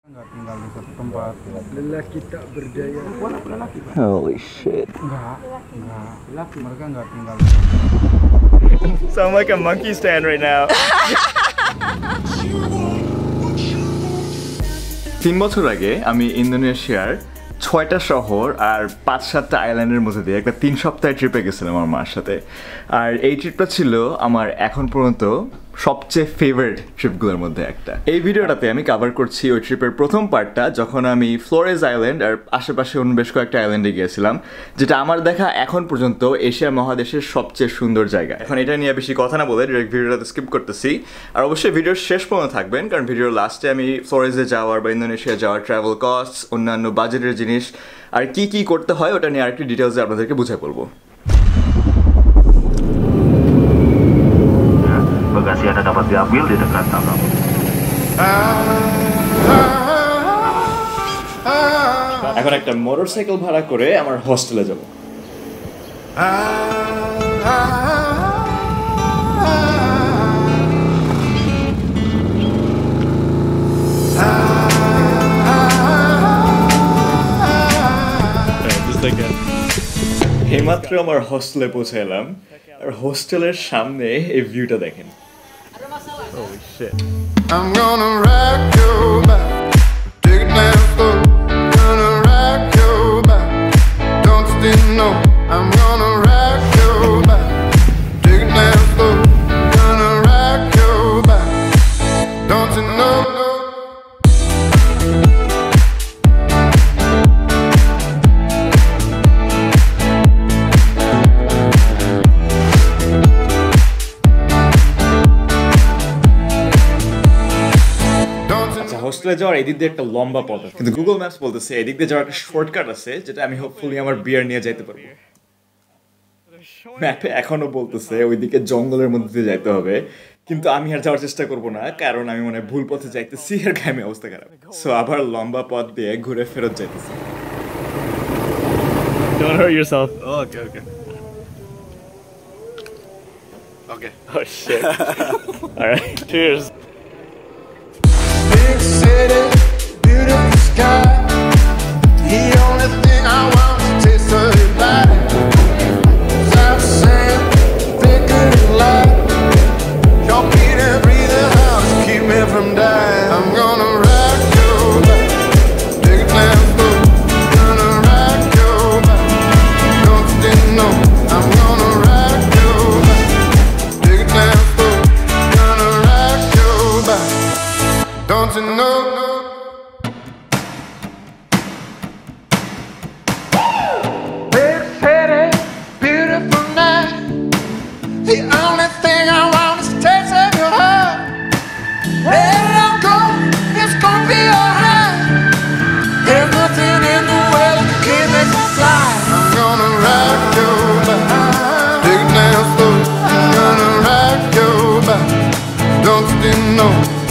Nggak tinggal di satu tempat. Lelaki tak berdaya. Holy shit. Nggak. Mereka nggak tinggal. So I'm like a monkey stand right now. 3 বছর আগে আমি ইন্দোনেশিয়ার 6টা শহর আর 5-7টা আইল্যান্ডের মধ্যে দিয়ে একটা 3 সপ্তাহের ট্রিপে গেছিলাম আমার মার সাথে। আর এই ট্রিপটা ছিল আমার এখন পর্যন্ত সবচেয়ে ফেভারিট ট্রিপগুলোর মধ্যে একটা। এই ভিডিওটাতে আমি কভার করছি ওই ট্রিপের প্রথম পার্টটা, যখন আমি ফ্লোরেজ আইল্যান্ড আর আশেপাশে অন্য বেশ কয়েকটা আইল্যান্ডে গিয়েছিলাম, যেটা আমার দেখা এখন পর্যন্ত এশিয়া মহাদেশের সবচেয়ে সুন্দর জায়গা। এখন এটা নিয়ে বেশি কথা না বলে ডিরেক্ট ভিডিওটাতে স্কিপ করতেছি। আর অবশ্যই ভিডিওর শেষ পর্যন্ত থাকবেন, কারণ ভিডিওর লাস্টে আমি ফ্লোরেজে যাওয়ার বা ইন্দোনেশিয়া যাওয়ার ট্রাভেল কস্ট, অন্যান্য বাজেটের জিনিস আর কি কি করতে হয় ওটা নিয়ে আরেকটি ডিটেলসে আপনাদেরকে বুঝাই বলবো। Bagasi Anda dapat diambil di dekat tabung. এখন একটা মোটরসাইকেল ভাড়া করে আমার হোস্টেলে যাব। এইমাত্র আমার হোস্টেলে পৌঁছে এলাম, আর হোস্টেলের সামনে এই ভিউটা দেখেন। Holy shit. I'm gonna rock your back, take it down slow. Gonna rock your back, don't still know. I'm gonna rock your back, take it down slow. Gonna rock your back, don't you know? হোস্টেলে যাওয়ার এদিক দিয়ে একটা লম্বা পথ আছে, কিন্তু Google maps বলতেছে এদিক দিয়ে যাওয়ার একটা শর্টকাট আছে, যেটা আমি হোপফুলি আমার বিয়ার নিয়ে যাইতে পারবো। ম্যাপে এখনো বলতেছে ওইদিকে জঙ্গলের মধ্যে দিয়ে যাইতে হবে, কিন্তু আমি আর যাওয়ার চেষ্টা করবো না, কারণ আমি মনে ভুল পথে যাইতেছি আর গায়ে অবস্থা খারাপ। সো আবার লম্বা পথ দিয়ে ঘুরে ফেরত যাইতেছি। Don't hurt yourself. Oh, okay. Oh shit. All right. Cheers. Big city, beautiful sky. The only thing I want is to taste of your body. South sand, thicker than light. Your beat and breathing house keep me from dying. I'm gonna rock your back, take it down slow. Gonna rock your back, don't still know. I'm gonna rock your back, take it down slow. Gonna rock your back, don't you know? Big city, beautiful night. The only thing I want is to taste of your heart. Let it go, it's gonna be alright. There's nothing in the world that can make me fly. I'm gonna rock your back, take it down slow. I'm gonna rock your back, don't you know?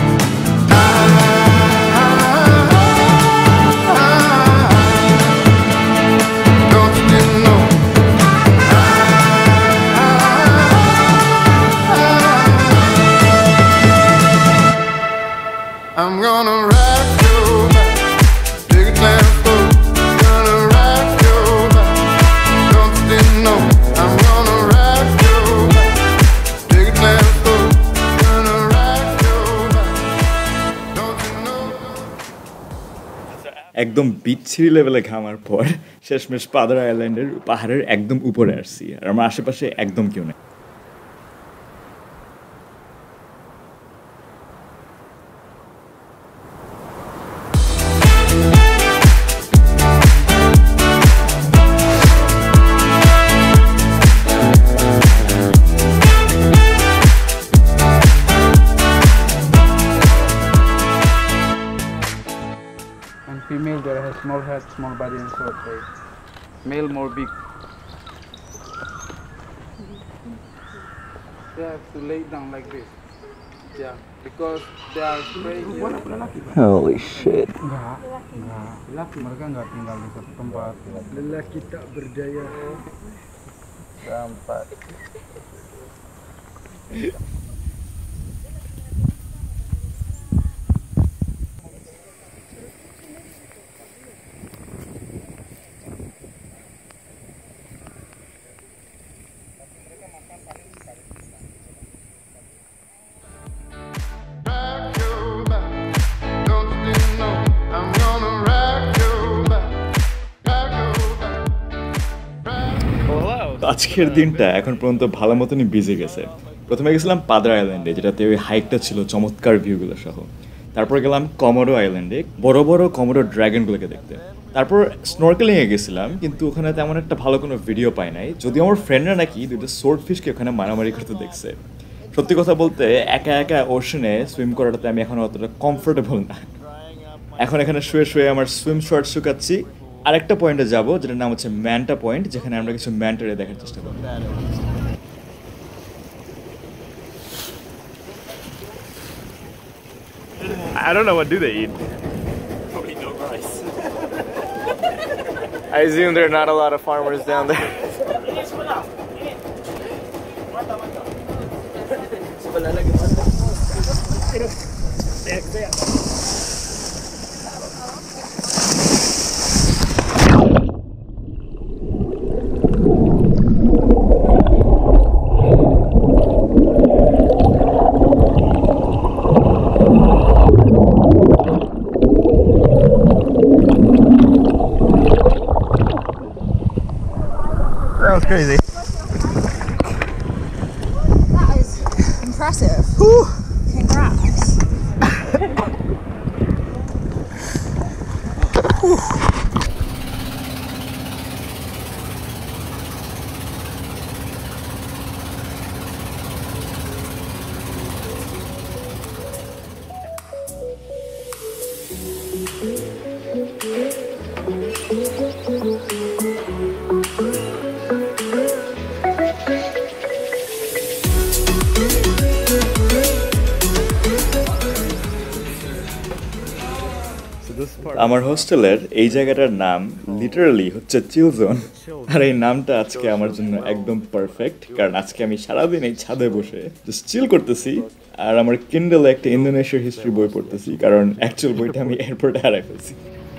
I'm gonna rock your back, take it down slow. Gonna rock your back, don't you know? I'm gonna rock your back, take it down slow. Gonna rock your back, don't you know? একদম বিচ্ছিরি লেভেলে ঘামার পর শেষমেশ পাদার আইল্যান্ডের পাহাড়ের একদম উপরে আসছি, আর আমার আশেপাশে একদম কেউ নেই। And female there has small head, small body and short legs. Male more big. They have to lay down like this. Yeah, because they are spraying. Holy shit. Nggak. Mereka nggak tinggal di satu tempat. Lelaki tak berdaya. Gampang. আজকের দিনটা এখন পর্যন্ত ভালো মতনই busy গেছে। প্রথমে গেছিলাম পাদরা আইল্যান্ডে, যেটাতে ওই হাইকটা ছিল চমৎকার ভিউগুলো সহ। তারপর গেলাম কমোডো আইল্যান্ডে বড় বড় কমোডো ড্রাগনগুলোকে দেখতে। তারপর স্নর্কেলিংয়ে গেছিলাম, কিন্তু ওখানে তেমন একটা ভালো কোনো ভিডিও পাই নাই, যদিও আমার ফ্রেন্ডরা নাকি দুটো সোর্ড ফিশকে ওখানে মারামারি করতে দেখছে। সত্যি কথা বলতে একা একা ওশনে সুইম করাটাতে আমি এখন অতটা কমফোর্টেবল না। এখন এখানে শুয়ে শুয়ে আমার সুইম শর্ট শুকাচ্ছি। আরেকটা পয়েন্টে যাব, যেটার নাম হচ্ছে ম্যান্টা পয়েন্ট, যেখানে আমরা কিছু ম্যান্টারে দেখার চেষ্টা করব। I don't know, what do they eat? Probably no rice. I assume there are not a lot of farmers down there. That was crazy. That is impressive. Whew. Congrats. আমার হোস্টেলের এই জায়গাটার নাম লিটারালি হচ্ছে চিল জোন, আর এই নামটা আজকে আমার জন্য একদম পারফেক্ট, কারণ আজকে আমি সারাদিন এই ছাদে বসে জাস্ট চিল করতেছি আর আমার কিন্ডলে একটা ইন্দোনেশিয়ার হিস্ট্রি বই পড়তেছি, কারণ অ্যাকচুয়াল বইটা আমি এয়ারপোর্টে হারাই ফেলছি।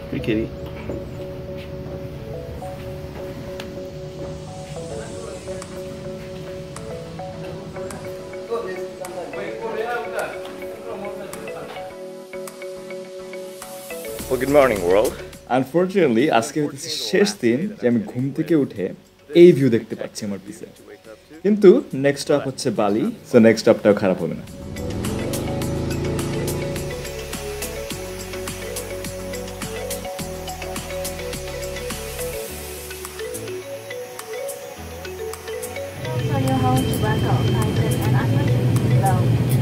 Good morning world. Unfortunately, আজকে হচ্ছে শেষ দিন যে আমি ঘুম থেকে উঠে এই ভিউ দেখতে পাচ্ছি আমার পিছে, কিন্তু নেক্সট স্টপ হচ্ছে বালি, সো নেক্সট স্টপটাও খারাপ হবে না। On your home to Bangkok, Thailand, and Iceland. Below.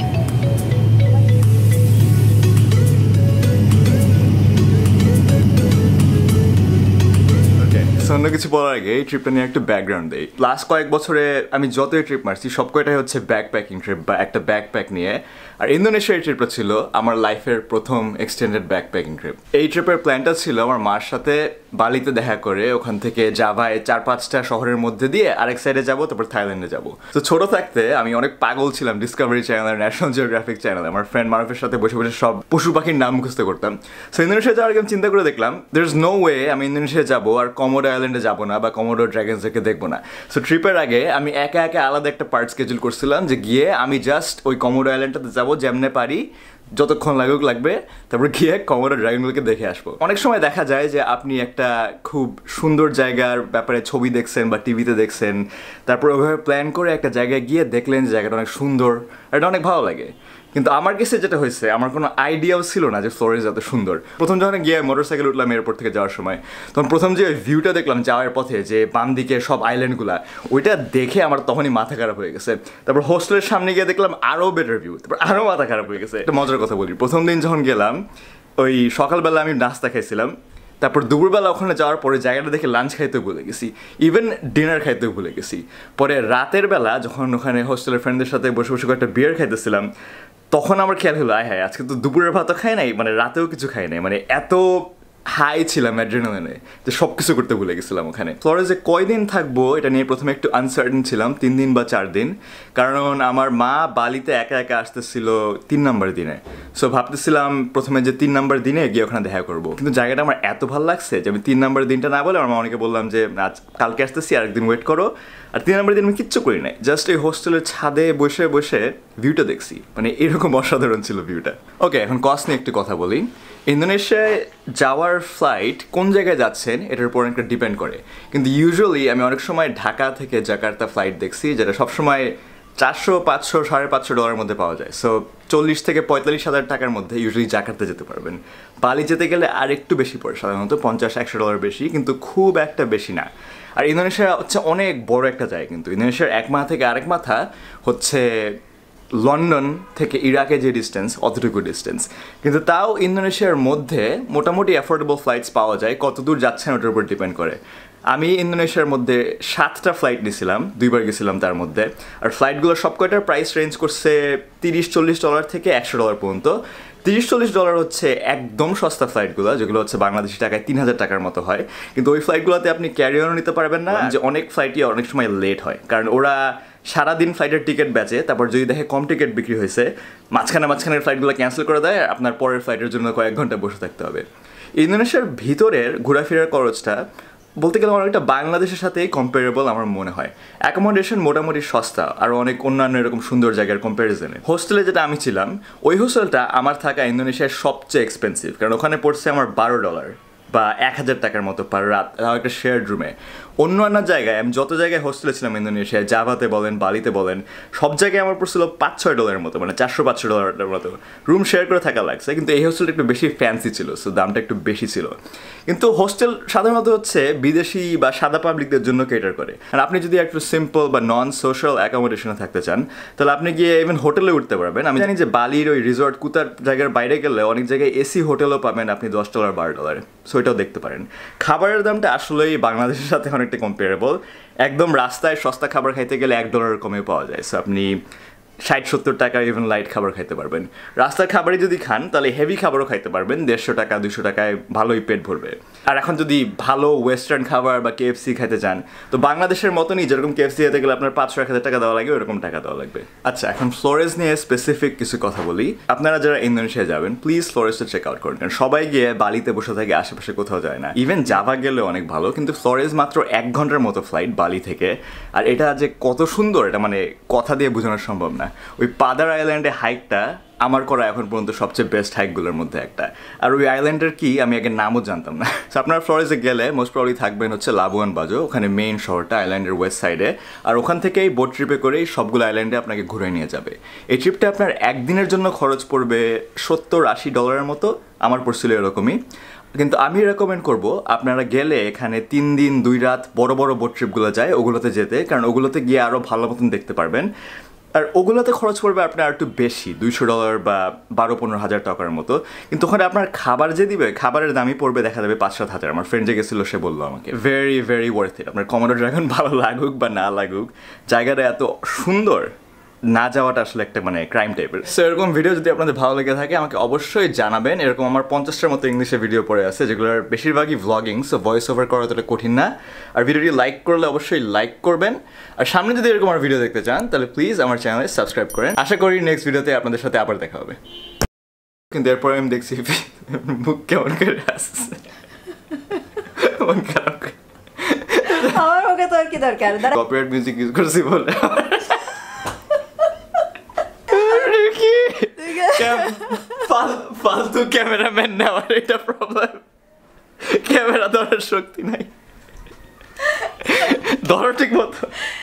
অন্য কিছু বলার আগে এই ট্রিপটা নিয়ে একটা ব্যাকগ্রাউন্ড দেই। লাস্ট কয়েক বছরে আমি যতই ট্রিপ মারছি সব কয়টাই হচ্ছে ব্যাকপ্যাকিং ট্রিপ বা একটা ব্যাকপ্যাক নিয়ে, আর ইন্দোনেশিয়ার ট্রিপটা ছিল আমার লাইফের প্রথম এক্সটেন্ডেড ব্যাকপ্যাকিং ট্রিপ। এই ট্রিপের প্ল্যানটা ছিল আমার মার সাথে বালিতে দেখা করে ওখান থেকে জাভায় 4-5টা শহরের মধ্যে দিয়ে আরেক সাইডে যাবো, তারপর থাইল্যান্ডে যাবো। তো ছোট থাকতে আমি অনেক পাগল ছিলাম Discovery channel, National Geographic channel. আমার ফ্রেন্ড মারুফের সাথে বসে বসে সব পশু পাখির নাম মুখস্থ করতাম। সো ইন্দোনেশিয়া যাওয়ার আগে আমি চিন্তা করে দেখলাম দের ইজ নো ওয়ে আমি ইন্দোনেশিয়া যাবো আর কমোডো আইল্যান্ডে যাবো না বা কমোডো ড্রাগনসকে দেখবো না। সো ট্রিপের আগে আমি একা একা আলাদা একটা পার্ট স্কেজুল করছিলাম যে গিয়ে আমি জাস্ট ওই কমোডো আইল্যান্ডটাতে যাবো, যেমনে পারি যতক্ষণ লাগুক লাগবে, তারপর গিয়ে কমোডো ড্রাগনগুলোকে দেখে আসবো। অনেক সময় দেখা যায় যে আপনি একটা খুব সুন্দর জায়গার ব্যাপারে ছবি দেখছেন বা টিভিতে দেখছেন, তারপর ওইভাবে প্ল্যান করে একটা জায়গায় গিয়ে দেখলেন যে জায়গাটা অনেক সুন্দর, এটা অনেক ভালো লাগে। কিন্তু আমার কাছে যেটা হয়েছে, আমার কোনো আইডিয়াও ছিল না যে ফ্লোরেন্স এত সুন্দর। প্রথম যখন গিয়ে মোটরসাইকেল উঠলাম এয়ারপোর্ট থেকে যাওয়ার সময়, তখন প্রথম যে ভিউটা দেখলাম যাওয়ার পথে, যে বাম দিকে সব আইল্যান্ডগুলা, ওইটা দেখে আমার তখনই মাথা খারাপ হয়ে গেছে। তারপর হোস্টেলের সামনে গিয়ে দেখলাম আরও বেটার ভিউ, তারপর আরও মাথা খারাপ হয়ে গেছে। একটা মজার কথা বলি, প্রথম দিন যখন গেলাম ওই সকালবেলা আমি নাস্তা খাইছিলাম, তারপর দুপুরবেলা ওখানে যাওয়ার পরে জায়গাটা দেখে লাঞ্চ খাইতেও ভুলে গেছি, ইভেন ডিনার খাইতেও ভুলে গেছি। পরে রাতের বেলা যখন ওখানে হোস্টেলের ফ্রেন্ডদের সাথে বসে বসে একটা বিয়ার খাইতেছিলাম, তখন আমার খেয়াল হলো আয় হায় আজকে তো দুপুরের ভাতও খাই নাই, মানে রাতেও কিছু খাই নাই, মানে এত হাই ছিলাম অ্যাড্রেনালিনে যে সব কিছু করতে ভুলে গেছিলাম ওখানে। ফ্লোরেন্সে কয়দিন থাকবো এটা নিয়ে প্রথমে একটু আনসার্টেন ছিলাম, 3 দিন বা 4 দিন, কারণ আমার মা বালিতে একা একা আসতেছিল 3 নম্বর দিনে। সো ভাবতেছিলাম প্রথমে যে 3 নম্বর দিনে গিয়ে ওখানে দেখা করবো, কিন্তু জায়গাটা আমার এত ভালো লাগছে যে আমি 3 নম্বর দিনটা না বলে আমার মাকে বললাম যে আজ কালকে আসতেছি, আরেকদিন ওয়েট করো। আর 3 নম্বর দিন আমি কিচ্ছু করি নাই, জাস্ট এই হোস্টেলের ছাদে বসে বসে ভিউটা দেখছি, মানে এরকম অসাধারণ ছিল ভিউটা। ওকে, এখন কস্ট নিয়ে একটু কথা বলি। ইন্দোনেশিয়ায় যাওয়ার ফ্লাইট কোন জায়গায় যাচ্ছেন এটার উপর একটা ডিপেন্ড করে, কিন্তু ইউজুয়ালি আমি অনেক সময় ঢাকা থেকে জাকার্তা ফ্লাইট দেখছি যেটা সবসময় 400, 500, $550 মধ্যে পাওয়া যায়। সো 40 থেকে 45,000 টাকার মধ্যে ইউজুয়ালি জাকার্তা যেতে পারবেন। বালি যেতে গেলে আর একটু বেশি পড়ে, সাধারণত $50-100 বেশি, কিন্তু খুব একটা বেশি না। আর ইন্দোনেশিয়া হচ্ছে অনেক বড় একটা জায়গা, কিন্তু ইন্দোনেশিয়ার এক মাথা থেকে আরেক মাথা হচ্ছে লন্ডন থেকে ইরাকে যে ডিস্টেন্স অতটুকু ডিস্টেন্স, কিন্তু তাও ইন্দোনেশিয়ার মধ্যে মোটামুটি অ্যাফোর্ডেবল ফ্লাইটস পাওয়া যায়। কত দূর যাচ্ছেন ওটার উপর ডিপেন্ড করে। আমি ইন্দোনেশিয়ার মধ্যে 7টা ফ্লাইট নিয়েছিলাম, 2বার গেছিলাম তার মধ্যে। আর ফ্লাইটগুলোর সবকটার প্রাইস রেঞ্জ করছে $30-40 থেকে $100 পর্যন্ত। $30-40 হচ্ছে একদম সস্তা ফ্লাইটগুলো, যেগুলো হচ্ছে বাংলাদেশি টাকায় 3,000 টাকার মতো হয়। কিন্তু ওই ফ্লাইটগুলোতে আপনি ক্যারিয়ারও নিতে পারবেন না, যে অনেক ফ্লাইটই অনেক সময় লেট হয়, কারণ ওরা সারাদিন ফ্লাইটের টিকিট বেচে, তারপর যদি দেখে কম টিকিট বিক্রি হয়েছে মাঝখানের ফ্লাইটগুলো ক্যান্সেল করে দেয়, আপনার পরের ফ্লাইটের জন্য কয়েক ঘন্টা বসে থাকতে হবে। ইন্দোনেশিয়ার ভিতরের ঘোরাফেরার খরচটা বলতে গেলে অনেকটা বাংলাদেশের সাথেই কম্পারেবল আমার মনে হয়। অ্যাকোমোডেশন মোটামুটি সস্তা, আর অনেক অন্যান্য এরকম সুন্দর জায়গার কম্প্যারিজনে। হোস্টেলে যেটা আমি ছিলাম, ওই হোস্টেলটা আমার থাকা ইন্দোনেশিয়ার সবচেয়ে এক্সপেন্সিভ, কারণ ওখানে পড়ছে আমার $12 বা 1,000 টাকার মতো পার রাত, একটা শেয়ার্ড রুমে। অন্যান্য জায়গায় আমি যত জায়গায় হোস্টেলে ছিলাম ইন্দোনেশিয়ায়, জাভাতে বলেন, বালিতে বলেন, সব জায়গায় আমার পড়ছিল $5-6 মতো, মানে $400-500 মতো রুম শেয়ার করে থাকা লাগছে। কিন্তু এই হোস্টেলটা একটু বেশি ফ্যান্সি ছিল, সো দামটা একটু বেশি ছিল। কিন্তু হোস্টেল সাধারণত হচ্ছে বিদেশি বা সাদা পাবলিকদের জন্য কেটার করে। আর আপনি যদি একটু সিম্পল বা নন সোশ্যাল অ্যাকোমোডেশনে থাকতে চান, তাহলে আপনি গিয়ে ইভেন হোটেলে উঠতে পারবেন। আমি জানি যে বালির ওই রিসর্ট কুতার জায়গার বাইরে গেলে অনেক জায়গায় এসি হোটেলও পাবেন আপনি $10-12, সো এটাও দেখতে পারেন। খাবারের দামটা আসলেই বাংলাদেশের সাথে অনেকটা কম্পারেবল। একদম রাস্তায় সস্তা খাবার খাইতে গেলে $1 কমে পাওয়া যায়, সো আপনি 60-70 টাকা ইভেন লাইট খাবার খাইতে পারবেন। রাস্তার খাবারই যদি খান তাহলে হেভি খাবারও খাইতে পারবেন, $150-200 টাকায় ভালোই পেট ভরবে। আর এখন যদি ভালো ওয়েস্টার্ন খাবার বা KFC খাইতে চান, তো বাংলাদেশের মতনই যেরকম KFC খেতে গেলে আপনার 500-1,000 টাকা দেওয়া লাগে, ওরকম টাকা দেওয়া লাগবে। আচ্ছা, এখন ফ্লোরেস নিয়ে স্পেসিফিক কিছু কথা বলি। আপনারা যারা ইন্দোনেশিয়া যাবেন, প্লিজ ফ্লোরেসটা চেক আউট করেন, কারণ সবাই গিয়ে বালিতে বসে থাকে, আশেপাশে কোথাও যায় না। ইভেন জাভা গেলে অনেক ভালো, কিন্তু ফ্লোরেস মাত্র 1 ঘন্টার মতো ফ্লাইট বালি থেকে। আর এটা যে কত সুন্দর, এটা মানে কথা দিয়ে বোঝানো সম্ভব না। ওই পাদার আইল্যান্ডে হাইকটা আমার করা এখন পর্যন্ত সবচেয়ে বেস্ট হাইকগুলোর মধ্যে একটা। আর ওই আইল্যান্ডের কি আমি আগে নামও জানতাম না। আপনারা ফ্লোরেসে গেলে মোস্ট প্রবলি থাকবেন হচ্ছে লাবুয়ান বাজো, ওখানে মেইন শহরটা আইল্যান্ডের ওয়েস্ট সাইডে। আর ওখান থেকেই বোট ট্রিপে করেই সবগুলো আইল্যান্ডে আপনাকে ঘুরে নিয়ে যাবে। এই ট্রিপটা আপনার একদিনের জন্য খরচ পড়বে $70-80 মতো, আমার পড়ছিল এরকমই। কিন্তু আমি রেকমেন্ড করব আপনারা গেলে এখানে 3 দিন 2 রাত বড় বড় বোট ট্রিপগুলো যায় ওগুলোতে যেতে, কারণ ওগুলোতে গিয়ে আরও ভালো মতন দেখতে পারবেন। আর ওগুলোতে খরচ পড়বে আপনার আর একটু বেশি, $200 বা 12-15 হাজার টাকার মতো। কিন্তু ওখানে আপনার খাবার যে দিবে, খাবারের দামই পড়বে দেখা যাবে 5-7 হাজার। আমার ফ্রেন্ড যে গেছিলো সে বললো আমাকে, ভেরি ভেরি ওয়ার্থ ইট। আপনার কমোডো ড্রাগন ভালো লাগুক বা না লাগুক, জায়গাটা এত সুন্দর, না যাওয়াটা আসলে একটা মানে ক্রাইম টাইপের। সো এরকম ভিডিও যদি আপনাদের ভালো লেগে থাকে আমাকে অবশ্যই জানাবেন। এরকম আমার 50টার মতো ইংলিশে ভিডিও পড়ে আছে, যেগুলোর বেশিরভাগই ভ্লগিং, সো ভয়েস ওভার করা অতটা কঠিন না। আর ভিডিওটি লাইক করলে অবশ্যই লাইক করবেন। আর সামনে যদি এরকম আমার ভিডিও দেখতে চান তাহলে প্লিজ আমার চ্যানেলে সাবস্ক্রাইব করেন। আশা করি নেক্সট ভিডিওতে আপনাদের সাথে আবার দেখা হবে। কিন্তু এরপরে আমি দেখছি মুখ কেমন করে আসছে, মন খারাপ করে। আমার মুখে তোর কি দরকার? কপিরাইট মিউজিক ইউজ করছি বলে ফালতু ক্যামেরাম্যান নেওয়ার এটা প্রবলেম, ক্যামেরা ধরার শক্তি নাই, ধরো ঠিক মতো।